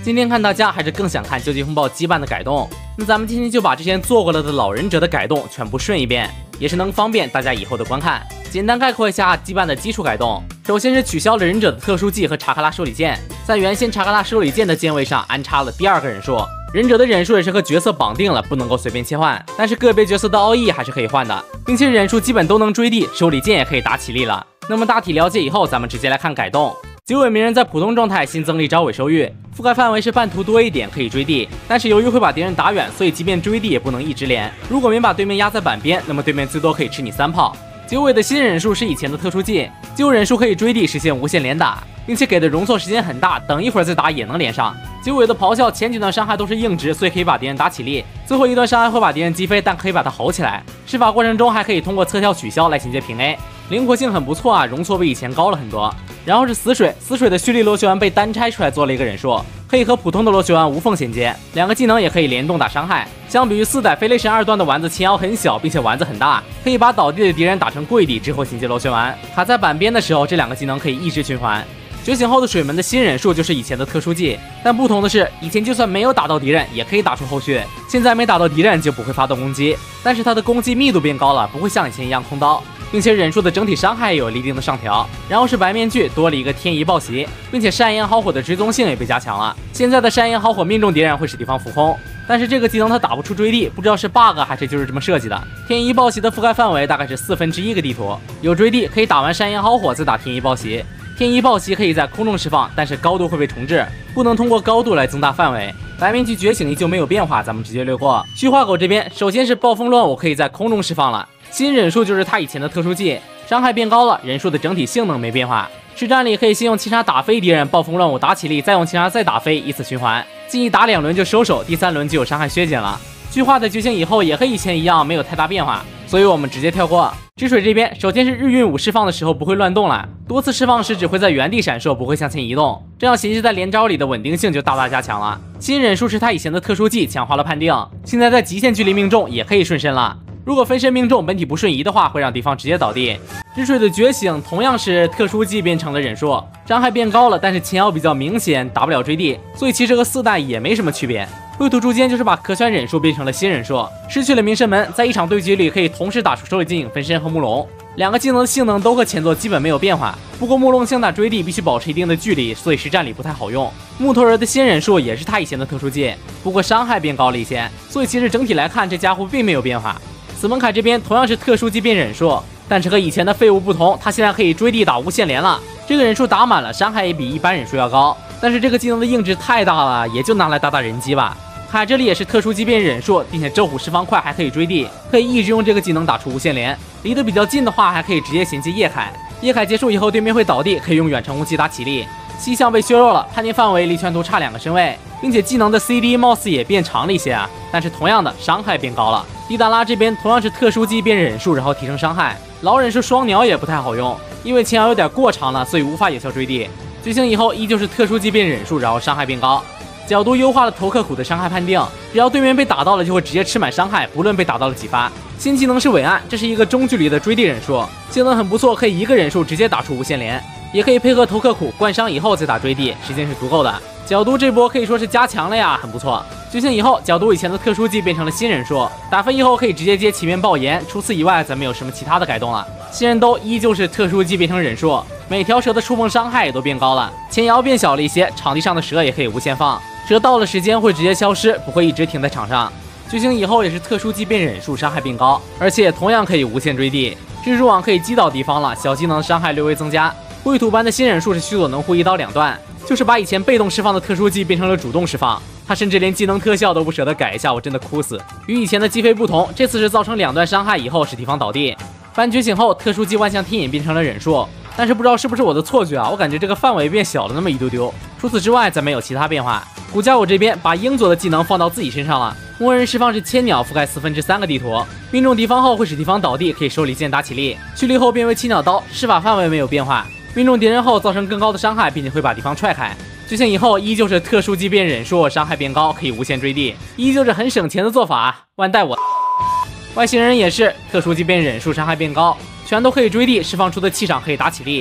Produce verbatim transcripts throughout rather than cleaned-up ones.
今天看大家还是更想看究极风暴羁绊的改动，那咱们今天就把之前做过了的老忍者的改动全部顺一遍，也是能方便大家以后的观看。简单概括一下羁绊的基础改动，首先是取消了忍者的特殊技和查克拉收礼剑，在原先查克拉收礼剑的键位上安插了第二个忍术。忍者的忍术也是和角色绑定了，不能够随便切换，但是个别角色的奥义还是可以换的，并且忍术基本都能追地，收礼剑也可以打起力了。那么大体了解以后，咱们直接来看改动。九尾鸣人在普通状态新增了一招尾收玉，覆盖范围是半途多一点，可以追地，但是由于会把敌人打远，所以即便追地也不能一直连。如果没把对面压在板边，那么对面最多可以吃你三炮。九尾的新忍术是以前的特殊技，旧忍术可以追地实现无限连打，并且给的容错时间很大，等一会儿再打也能连上。九尾的咆哮前几段伤害都是硬直，所以可以把敌人打起力，最后一段伤害会把敌人击飞，但可以把它吼起来。施法过程中还可以通过侧跳取消来衔接平 A， 灵活性很不错啊，容错比以前高了很多。然后是死水，死水的蓄力螺旋丸被单拆出来做了一个忍术，可以和普通的螺旋丸无缝衔接，两个技能也可以联动打伤害。相比于四代飞雷神二段的丸子前摇很小，并且丸子很大，可以把倒地的敌人打成跪地之后衔接螺旋丸，卡在板边的时候，这两个技能可以一直循环。觉醒后的水门的新忍术就是以前的特殊技，但不同的是，以前就算没有打到敌人也可以打出后续，现在没打到敌人就不会发动攻击，但是它的攻击密度变高了，不会像以前一样空刀，并且忍术的整体伤害也有了一定的上调。然后是白面具多了一个天移暴袭，并且山岩好火的追踪性也被加强了，现在的山岩好火命中敌人会使敌方浮空，但是这个技能它打不出追地，不知道是 bug 还是就是这么设计的。天移暴袭的覆盖范围大概是四分之一个地图，有追地可以打完山岩好火再打天移暴袭。天移暴袭可以在空中释放，但是高度会被重置，不能通过高度来增大范围。白面具觉醒依旧没有变化，咱们直接略过。虚化狗这边首先是暴风乱舞可以在空中释放了，新忍术就是他以前的特殊技，伤害变高了，忍术的整体性能没变化。实战里可以先用七杀打飞敌人，暴风乱舞打起力，再用七杀再打飞，依次循环，建议打两轮就收手，第三轮就有伤害削减了。虚化的觉醒以后也和以前一样没有太大变化，所以我们直接跳过。止水这边首先是日晕舞释放的时候不会乱动了，多次释放时只会在原地闪烁，不会向前移动，这样衔接在连招里的稳定性就大大加强了。新忍术是他以前的特殊技，强化了判定，现在在极限距离命中也可以顺身了，如果分身命中本体不瞬移的话，会让敌方直接倒地。止水的觉醒同样是特殊技变成了忍术，伤害变高了，但是前摇比较明显，打不了追地，所以其实和四代也没什么区别。绘图诛奸就是把可选忍术变成了新忍术，失去了明神门，在一场对决里可以同时打出手里金影分身和木龙，两个技能的性能都和前作基本没有变化，不过木龙想打追地必须保持一定的距离，所以实战里不太好用。木头人的新忍术也是他以前的特殊技，不过伤害变高了一些，所以其实整体来看这家伙并没有变化。死门凯这边同样是特殊技变忍术，但是和以前的废物不同，他现在可以追地打无限连了，这个忍术打满了，伤害也比一般忍术要高，但是这个技能的硬直太大了，也就拿来打打人机吧。凯这里也是特殊技变忍术，并且咒虎释放快还可以追地，可以一直用这个技能打出无限连，离得比较近的话还可以直接衔接叶凯，叶凯结束以后对面会倒地，可以用远程攻击打起力。西向被削弱了，判定范围离全图差两个身位，并且技能的 C D 貌似也变长了一些啊，但是同样的伤害变高了。迪达拉这边同样是特殊技变忍术，然后提升伤害，老忍术双鸟也不太好用，因为前摇有点过长了，所以无法有效追地。觉醒以后依旧是特殊技变忍术，然后伤害变高。角度优化了头克苦的伤害判定，只要对面被打到了就会直接吃满伤害，不论被打到了几发。新技能是伟岸，这是一个中距离的追地忍术，性能很不错，可以一个忍术直接打出无限连，也可以配合头克苦灌伤以后再打追地，时间是足够的。角度这波可以说是加强了呀，很不错。觉醒以后，角度以前的特殊技变成了新忍术，打飞以后可以直接接齐面爆炎，除此以外咱没有什么其他的改动了。新人都依旧是特殊技变成忍术，每条蛇的触碰伤害也都变高了，前摇变小了一些，场地上的蛇也可以无限放，蛇到了时间会直接消失，不会一直停在场上。觉醒以后也是特殊技变忍术，伤害变高，而且同样可以无限追地。蜘蛛网可以击倒敌方了，小技能伤害略微增加。灰土般的新忍术是须佐能乎一刀两断，就是把以前被动释放的特殊技变成了主动释放，他甚至连技能特效都不舍得改一下，我真的哭死。与以前的击飞不同，这次是造成两段伤害以后使敌方倒地。搬觉醒后，特殊技万象天引变成了忍术，但是不知道是不是我的错觉啊，我感觉这个范围变小了那么一丢丢。除此之外再没有其他变化。古家我这边把鹰佐的技能放到自己身上了，默认释放是千鸟，覆盖四分之三个地图，命中敌方后会使敌方倒地，可以收礼剑打起力，蓄力后变为七鸟刀，施法范围没有变化，命中敌人后造成更高的伤害，并且会把敌方踹开。觉醒以后依旧是特殊技变忍术，伤害变高，可以无限追地，依旧是很省钱的做法，万代我。外星人也是特殊技变忍术，伤害变高，全都可以追地，释放出的气场可以打起力。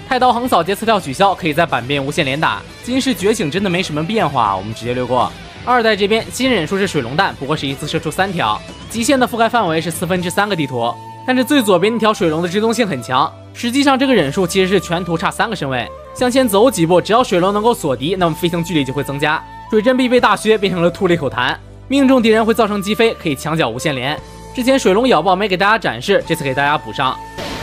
太刀横扫接刺跳取消，可以在板边无限连打。金氏觉醒真的没什么变化，我们直接略过。二代这边新忍术是水龙弹，不过是一次射出三条，极限的覆盖范围是四分之三个地图。但是最左边那条水龙的机动性很强，实际上这个忍术其实是全图差三个身位。向前走几步，只要水龙能够锁敌，那么飞行距离就会增加。水阵必备大靴变成了吐了一口痰，命中敌人会造成击飞，可以墙角无限连。之前水龙咬爆没给大家展示，这次给大家补上。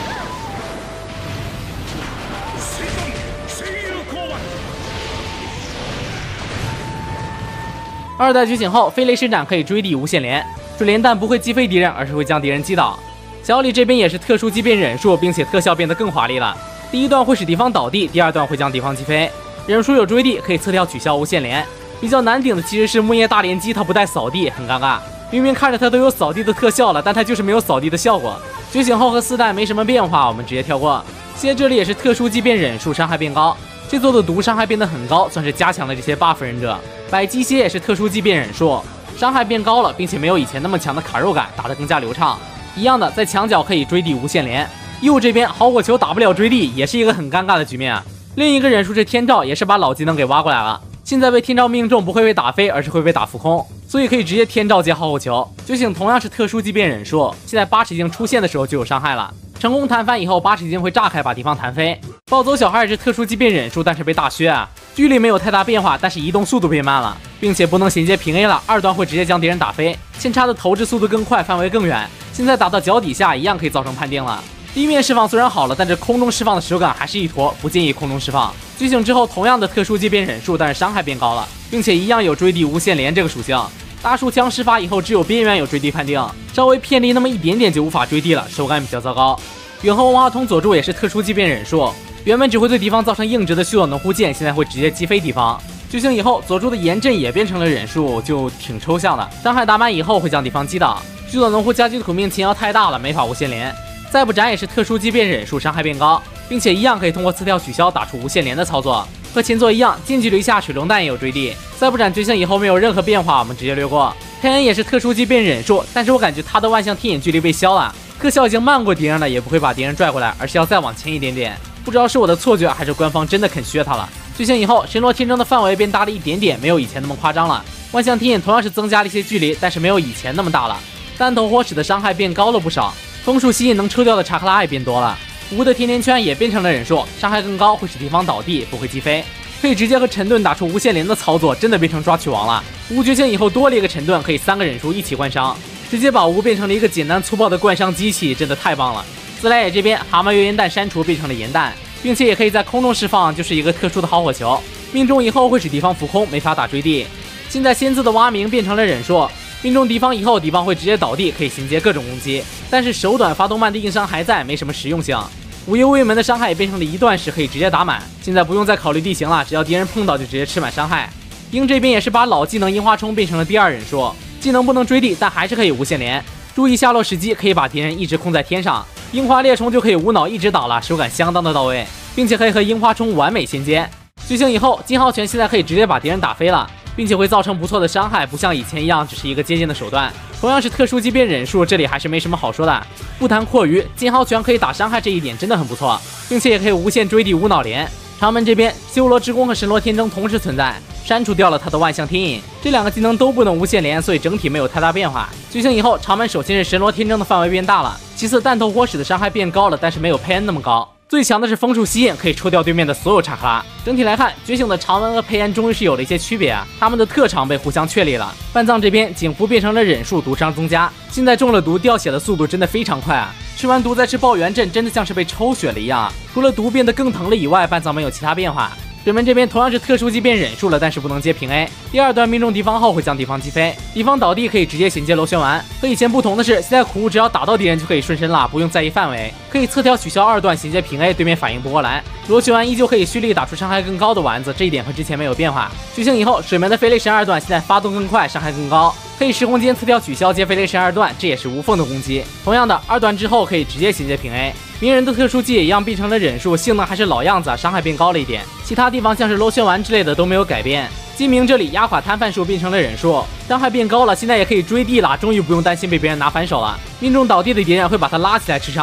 二代觉醒后，飞雷施展可以追地无限连，水连弹不会击飞敌人，而是会将敌人击倒。小李这边也是特殊击变忍术，并且特效变得更华丽了。第一段会使敌方倒地，第二段会将敌方击飞。忍术有追地，可以侧跳取消无限连。比较难顶的其实是木叶大连击，它不带扫地，很尴尬。明明看着它都有扫地的特效了，但它就是没有扫地的效果。觉醒后和四代没什么变化，我们直接跳过。现在这里也是特殊击变忍术，伤害变高。这座的毒伤害变得很高，算是加强了这些 buff 忍者。百鸡蝎也是特殊击变忍术，伤害变高了，并且没有以前那么强的卡肉感，打得更加流畅。一样的，在墙角可以追地无限连。右这边好火球打不了追地，也是一个很尴尬的局面啊。另一个忍术是天照，也是把老技能给挖过来了。现在被天照命中不会被打飞，而是会被打浮空，所以可以直接天照接好火球。觉醒同样是特殊击变忍术，现在八尺镜出现的时候就有伤害了。成功弹翻以后，八尺镜会炸开，把敌方弹飞。暴走小孩也是特殊击变忍术，但是被大削啊。距离没有太大变化，但是移动速度变慢了，并且不能衔接平 A 了。二段会直接将敌人打飞，扦插的投掷速度更快，范围更远。现在打到脚底下一样可以造成判定了。地面释放虽然好了，但是空中释放的手感还是一坨，不建议空中释放。觉醒之后同样的特殊击变忍术，但是伤害变高了，并且一样有追地无限连这个属性。大树枪施法以后，只有边缘有追地判定，稍微偏离那么一点点就无法追地了，手感比较糟糕。远后文化通佐助也是特殊击变忍术，原本只会对敌方造成硬直的虚佐能护剑，现在会直接击飞敌方。觉醒以后，佐助的炎阵也变成了忍术，就挺抽象的。伤害打满以后会将敌方击倒。虚佐能护加击土命前摇太大了，没法无限连。再不斩也是特殊击变忍术，伤害变高，并且一样可以通过刺跳取消打出无限连的操作。和前作一样，近距离下水龙弹也有追地。再不斩觉醒以后没有任何变化，我们直接略过。佩恩也是特殊击变忍术，但是我感觉他的万象天眼距离被消了，特效已经慢过敌人了，也不会把敌人拽过来，而是要再往前一点点。不知道是我的错觉，还是官方真的肯削他了。觉醒以后，神罗天征的范围变大了一点点，没有以前那么夸张了。万象天眼同样是增加了一些距离，但是没有以前那么大了。弹头火使的伤害变高了不少，风术吸引能抽掉的查克拉也变多了。无的甜甜圈也变成了忍术，伤害更高，会使敌方倒地，不会击飞，可以直接和沉盾打出无限连的操作，真的变成抓取王了。无觉醒以后多了一个沉盾，可以三个忍术一起灌伤，直接把无变成了一个简单粗暴的灌伤机器，真的太棒了。自来也这边蛤蟆月岩弹删除变成了岩弹，并且也可以在空中释放，就是一个特殊的好火球，命中以后会使敌方浮空，没法打追地。现在仙字的蛙鸣变成了忍术，命中敌方以后，敌方会直接倒地，可以衔接各种攻击，但是手短发动慢的硬伤还在，没什么实用性。无忧卫门的伤害也变成了一段时，可以直接打满，现在不用再考虑地形了，只要敌人碰到就直接吃满伤害。鹰这边也是把老技能樱花冲变成了第二忍术，技能不能追地，但还是可以无限连。注意下落时机，可以把敌人一直控在天上，樱花猎虫就可以无脑一直打了，手感相当的到位，并且可以和樱花冲完美衔接。觉醒以后，金浩拳现在可以直接把敌人打飞了，并且会造成不错的伤害，不像以前一样只是一个接近的手段。同样是特殊击变忍术，这里还是没什么好说的。不谈阔鱼，金浩拳可以打伤害这一点真的很不错，并且也可以无限追地无脑连。长门这边修罗之弓和神罗天征同时存在，删除掉了他的万象天引，这两个技能都不能无限连，所以整体没有太大变化。觉醒以后，长门首先是神罗天征的范围变大了，其次弹头火使的伤害变高了，但是没有佩恩那么高。最强的是风术吸引，可以抽掉对面的所有查克拉。整体来看，觉醒的长文和佩恩终于是有了一些区别啊，他们的特长被互相确立了。半藏这边警服变成了忍术，毒伤增加，现在中了毒掉血的速度真的非常快啊！吃完毒再吃爆元阵，真的像是被抽血了一样。除了毒变得更疼了以外，半藏没有其他变化。水门这边同样是特殊击变忍术了，但是不能接平 A。第二段命中敌方后会将敌方击飞，敌方倒地可以直接衔接螺旋丸。和以前不同的是，现在苦无只要打到敌人就可以顺身了，不用在意范围，可以侧跳取消二段衔接平 A， 对面反应不过来。螺旋丸依旧可以蓄力打出伤害更高的丸子，这一点和之前没有变化。觉醒以后，水门的飞雷神二段现在发动更快，伤害更高，可以时空间侧跳取消接飞雷神二段，这也是无缝的攻击。同样的，二段之后可以直接衔接平 A。鸣人的特殊技也一样变成了忍术，性能还是老样子，伤害变高了一点，其他地方像是螺旋丸之类的都没有改变。金明这里压垮摊贩术变成了忍术，伤害变高了，现在也可以追地了，终于不用担心被别人拿反手了。命中倒地的敌人会把他拉起来吃伤害，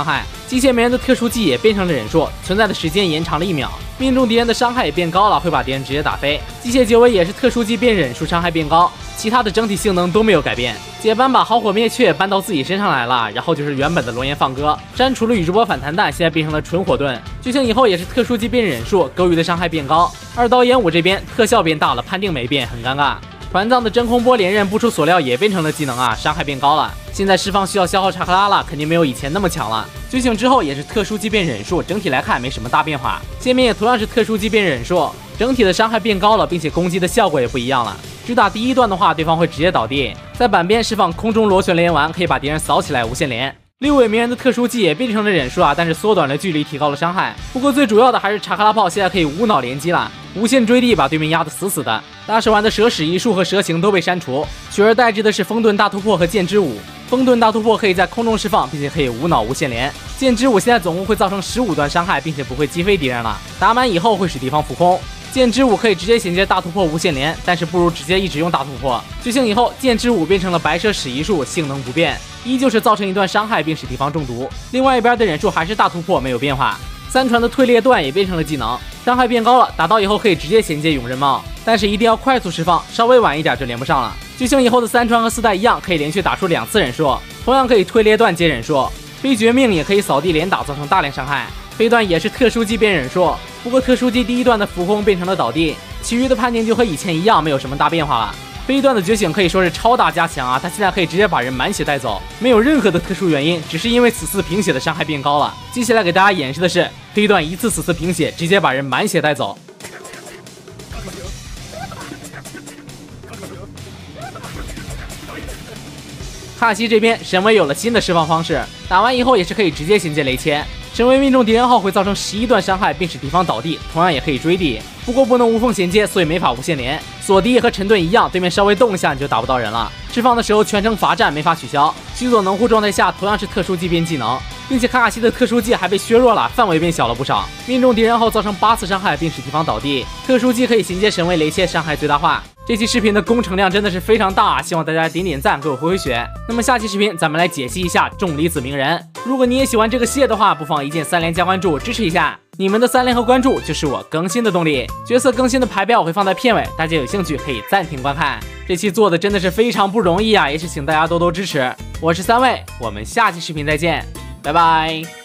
机械鸣人的特殊技也变成了忍术，存在的时间延长了一秒，命中敌人的伤害也变高了，会把敌人直接打飞。机械九尾也是特殊技变忍术，伤害变高，其他的整体性能都没有改变。解班把好火灭却搬到自己身上来了，然后就是原本的龙岩放歌，删除了宇智波反弹弹，现在变成了纯火盾。剧情以后也是特殊技变忍术，勾鱼的伤害变高。二刀演武这边特效变大了，判定没变，很尴尬。团藏的真空波连刃不出所料也变成了技能啊，伤害变高了。现在释放需要消耗查克拉了，肯定没有以前那么强了。觉醒之后也是特殊技变忍术，整体来看没什么大变化。界面也同样是特殊技变忍术，整体的伤害变高了，并且攻击的效果也不一样了。只打第一段的话，对方会直接倒地。在板边释放空中螺旋连丸，可以把敌人扫起来无限连。六尾鸣人的特殊技也变成了忍术啊，但是缩短了距离，提高了伤害。不过最主要的还是查克拉炮现在可以无脑连击了，无限追地把对面压得死死的。大手丸的蛇矢一术和蛇形都被删除，取而代之的是风盾大突破和剑之舞。风盾大突破可以在空中释放，并且可以无脑无限连。剑之舞现在总共会造成十五段伤害，并且不会击飞敌人了。打满以后会使敌方浮空。剑之舞可以直接衔接大突破无限连，但是不如直接一直用大突破。觉醒以后，剑之舞变成了白蛇矢一术，性能不变，依旧是造成一段伤害并使敌方中毒。另外一边的忍术还是大突破，没有变化。三传的退裂段也变成了技能，伤害变高了，打到以后可以直接衔接永刃帽，但是一定要快速释放，稍微晚一点就连不上了。觉醒以后的三传和四代一样，可以连续打出两次忍术，同样可以退裂段接忍术，非绝命也可以扫地连打，造成大量伤害。飞段也是特殊技变忍术，不过特殊技第一段的浮空变成了倒地，其余的判定就和以前一样，没有什么大变化了。飞段的觉醒可以说是超大加强啊，他现在可以直接把人满血带走，没有任何的特殊原因，只是因为此次贫血的伤害变高了。接下来给大家演示的是飞段一次此次贫血，直接把人满血带走。卡西这边神威有了新的释放方式，打完以后也是可以直接衔接雷切。神威命中敌人后会造成十一段伤害，并使敌方倒地，同样也可以追地，不过不能无缝衔接，所以没法无限连。锁敌和沉盾一样，对面稍微动一下你就打不到人了。释放的时候全程罚站，没法取消。须佐能护状态下同样是特殊技变技能，并且卡卡西的特殊技还被削弱了，范围变小了不少。命中敌人后造成八次伤害，并使敌方倒地。特殊技可以衔接神威雷切，伤害最大化。这期视频的工程量真的是非常大，希望大家点点赞，给我回回血。那么下期视频咱们来解析一下重离子鸣人。如果你也喜欢这个系列的话，不妨一键三连加关注支持一下，你们的三连和关注就是我更新的动力。角色更新的排表我会放在片尾，大家有兴趣可以暂停观看。这期做的真的是非常不容易啊，也是请大家多多支持。我是三位，我们下期视频再见，拜拜。